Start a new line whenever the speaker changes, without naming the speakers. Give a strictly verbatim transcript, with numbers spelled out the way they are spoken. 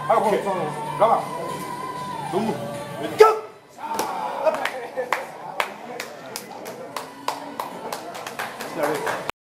はい、オッケー。我慢。너무. 고! 잘했어.